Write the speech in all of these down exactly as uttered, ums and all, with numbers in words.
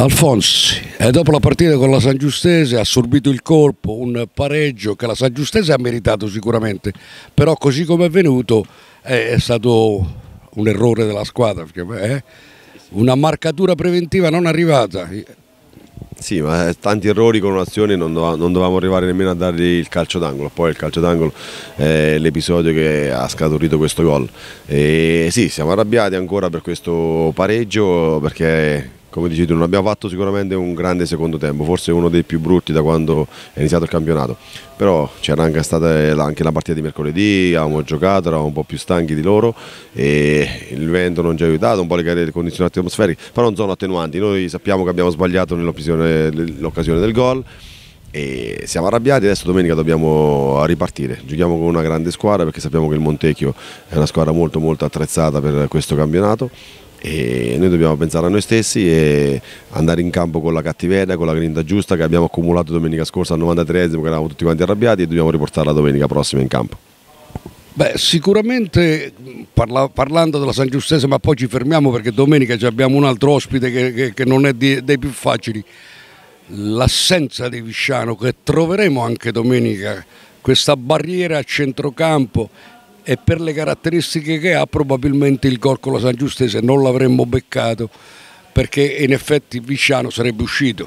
Alfonsi, e dopo la partita con la San Giustese ha assorbito il colpo, un pareggio che la San Giustese ha meritato sicuramente, però così come è venuto è, è stato un errore della squadra, perché, eh, una marcatura preventiva non arrivata. Sì, ma tanti errori con un'azione, non, dov non dovevamo arrivare nemmeno a dargli il calcio d'angolo, poi il calcio d'angolo è l'episodio che ha scaturito questo gol. E sì, siamo arrabbiati ancora per questo pareggio, perché come dici tu non abbiamo fatto sicuramente un grande secondo tempo, forse uno dei più brutti da quando è iniziato il campionato, però c'era anche stata anche la partita di mercoledì, avevamo giocato, eravamo un po' più stanchi di loro e il vento non ci ha aiutato, un po' le condizioni atmosferiche, però non sono attenuanti. Noi sappiamo che abbiamo sbagliato nell'occasione del gol e siamo arrabbiati. Adesso domenica dobbiamo ripartire, giochiamo con una grande squadra perché sappiamo che il Montecchio è una squadra molto molto attrezzata per questo campionato e noi dobbiamo pensare a noi stessi e andare in campo con la cattiveria, con la grinta giusta che abbiamo accumulato domenica scorsa al novantatreesimo, che eravamo tutti quanti arrabbiati, e dobbiamo riportarla domenica prossima in campo. Beh, sicuramente parla, parlando della San Giustese, ma poi ci fermiamo perché domenica abbiamo un altro ospite che, che, che non è di, dei più facili, l'assenza di Visciano, che troveremo anche domenica, questa barriera a centrocampo, e per le caratteristiche che ha probabilmente il gol con la San Giustese non l'avremmo beccato, perché in effetti Visciano sarebbe uscito.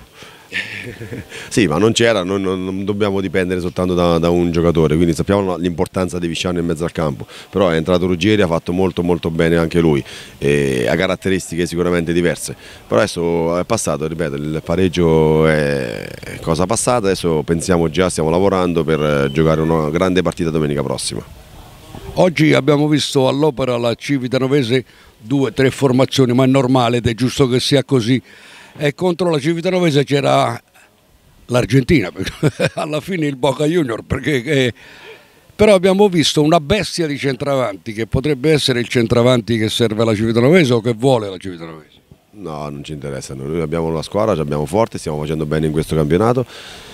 Sì, ma non c'era, non, non dobbiamo dipendere soltanto da, da un giocatore, quindi sappiamo l'importanza di Visciano in mezzo al campo, però è entrato Ruggieri, ha fatto molto molto bene anche lui, e ha caratteristiche sicuramente diverse, però adesso è passato, ripeto, il pareggio è cosa passata, adesso pensiamo già, stiamo lavorando per giocare una grande partita domenica prossima. Oggi abbiamo visto all'Opera la Civitanovese due, tre formazioni, ma è normale ed è giusto che sia così. E contro la Civitanovese c'era l'Argentina, alla fine il Boca Junior, perché, eh, però abbiamo visto una bestia di centravanti che potrebbe essere il centravanti che serve alla Civitanovese o che vuole la Civitanovese. No, non ci interessa, noi abbiamo una squadra, ci abbiamo forte, stiamo facendo bene in questo campionato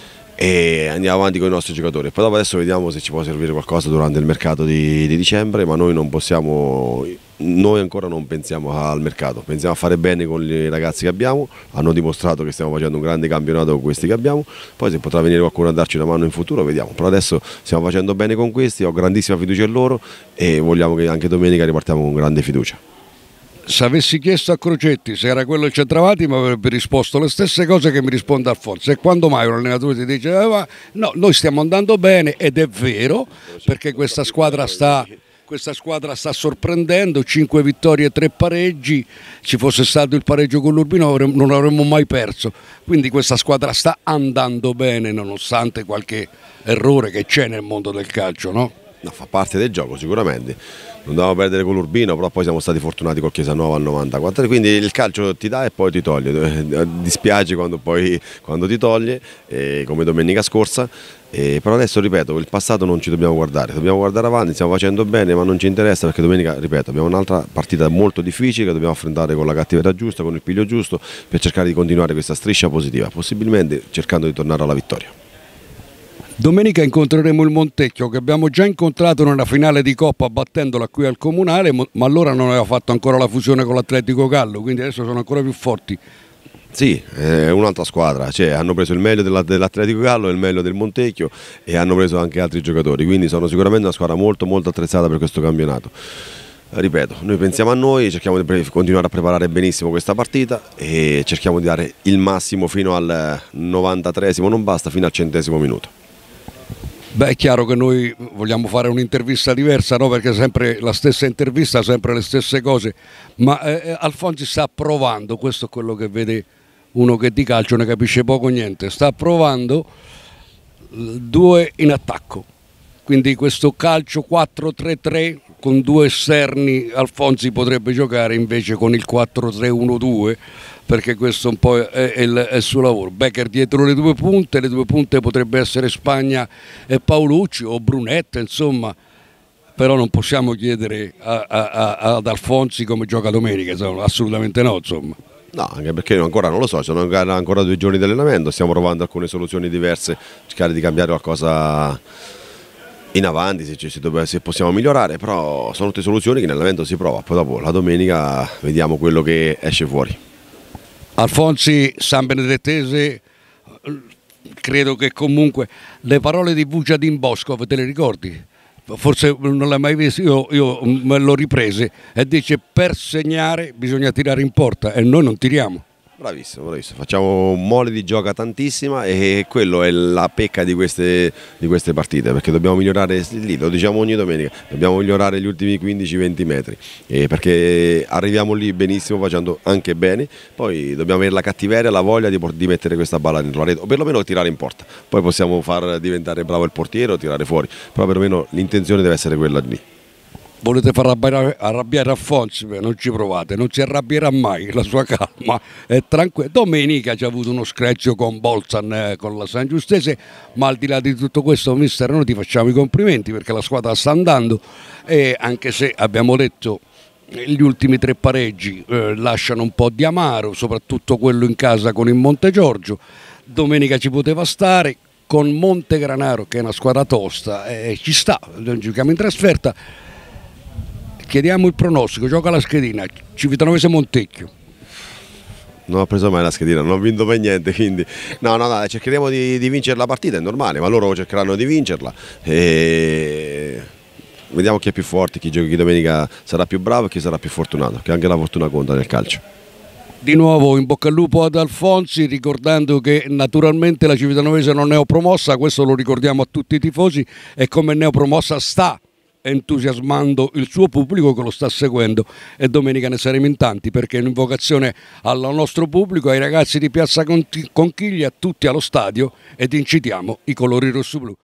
e andiamo avanti con i nostri giocatori. Poi dopo adesso vediamo se ci può servire qualcosa durante il mercato di, di dicembre, ma noi non possiamo, noi ancora non pensiamo al mercato, pensiamo a fare bene con i ragazzi che abbiamo, hanno dimostrato che stiamo facendo un grande campionato con questi che abbiamo, poi se potrà venire qualcuno a darci una mano in futuro vediamo, però adesso stiamo facendo bene con questi, ho grandissima fiducia in loro e vogliamo che anche domenica ripartiamo con grande fiducia. Se avessi chiesto a Crocetti se era quello il centravanti mi avrebbe risposto le stesse cose che mi risponde Alfonso. E quando mai un allenatore ti dice eh, ma no, noi stiamo andando bene, ed è vero, perché questa squadra sta, questa squadra sta sorprendendo, cinque vittorie e tre pareggi, ci fosse stato il pareggio con l'Urbino non avremmo mai perso, quindi questa squadra sta andando bene nonostante qualche errore che c'è nel mondo del calcio, no? No, fa parte del gioco sicuramente, non dovevamo perdere con l'Urbino, però poi siamo stati fortunati col Chiesa-Nuova al novantaquattro, quindi il calcio ti dà e poi ti toglie, dispiace quando, poi, quando ti toglie, eh, come domenica scorsa, eh, però adesso ripeto, il passato non ci dobbiamo guardare, dobbiamo guardare avanti, stiamo facendo bene ma non ci interessa perché domenica, ripeto, abbiamo un'altra partita molto difficile che dobbiamo affrontare con la cattiveria giusta, con il piglio giusto, per cercare di continuare questa striscia positiva, possibilmente cercando di tornare alla vittoria. Domenica incontreremo il Montecchio che abbiamo già incontrato nella finale di Coppa battendola qui al Comunale, ma allora non aveva fatto ancora la fusione con l'Atletico Gallo, quindi adesso sono ancora più forti. Sì, è un'altra squadra, cioè, hanno preso il meglio dell'Atletico Gallo, il meglio del Montecchio e hanno preso anche altri giocatori, quindi sono sicuramente una squadra molto molto attrezzata per questo campionato. Ripeto, noi pensiamo a noi, cerchiamo di continuare a preparare benissimo questa partita e cerchiamo di dare il massimo fino al novantatreesimo, non basta, fino al centesimo minuto. Beh, è chiaro che noi vogliamo fare un'intervista diversa, no? Perché è sempre la stessa intervista, sempre le stesse cose, ma eh, Alfonsi sta provando, questo è quello che vede uno che di calcio ne capisce poco o niente, sta provando due in attacco, quindi questo calcio quattro tre tre con due esterni. Alfonsi potrebbe giocare invece con il quattro tre uno due, perché questo un po' è il, è il suo lavoro. Becker dietro le due punte, le due punte potrebbe essere Spagna e Paolucci o Brunetta, insomma, però non possiamo chiedere a, a, a, ad Alfonsi come gioca domenica, insomma, assolutamente no, insomma. No, anche perché ancora non lo so, sono ancora due giorni di allenamento, stiamo provando alcune soluzioni diverse, cercare di cambiare qualcosa in avanti se, se, se possiamo migliorare, però sono tutte soluzioni che nell'allenamento si prova, poi dopo la domenica vediamo quello che esce fuori. Alfonsi, San Benedettese, credo che comunque le parole di Vujadin Boscov te le ricordi? Forse non l'hai mai visto, io, io me l'ho riprese e dice: per segnare bisogna tirare in porta e noi non tiriamo. Bravissimo, bravissimo, facciamo mole di gioca tantissima e quello è la pecca di queste, di queste partite, perché dobbiamo migliorare, lì lo diciamo ogni domenica, dobbiamo migliorare gli ultimi quindici venti metri, e perché arriviamo lì benissimo facendo anche bene, poi dobbiamo avere la cattiveria, la voglia di, di mettere questa palla dentro la rete o perlomeno tirare in porta, poi possiamo far diventare bravo il portiere o tirare fuori, però perlomeno l'intenzione deve essere quella lì. Volete far arrabbiare, arrabbiare Alfonsi? Non ci provate, non si arrabbierà mai, la sua calma è tranquilla. Domenica ci ha avuto uno screzio con Bolzan, eh, con la San Giustese, ma al di là di tutto questo, mister, noi ti facciamo i complimenti perché la squadra sta andando, e anche se abbiamo detto gli ultimi tre pareggi eh, lasciano un po' di amaro, soprattutto quello in casa con il Montegiorgio, domenica ci poteva stare, con Montegranaro che è una squadra tosta, e eh, ci sta, giochiamo in trasferta. Chiediamo il pronostico, gioca la schedina, Civitanova Montecchio. Non ho preso mai la schedina, non ho vinto mai niente, quindi no, no, no, cercheremo di, di vincere la partita, è normale, ma loro cercheranno di vincerla e vediamo chi è più forte, chi giochi domenica sarà più bravo e chi sarà più fortunato, che anche la fortuna conta nel calcio. Di nuovo in bocca al lupo ad Alfonsi, ricordando che naturalmente la Civitanovese non è neopromossa, questo lo ricordiamo a tutti i tifosi, e come neopromossa sta entusiasmando il suo pubblico che lo sta seguendo, e domenica ne saremo in tanti, perché è un'invocazione al nostro pubblico, ai ragazzi di Piazza Conchiglia, tutti allo stadio, ed incitiamo i colori rossoblu.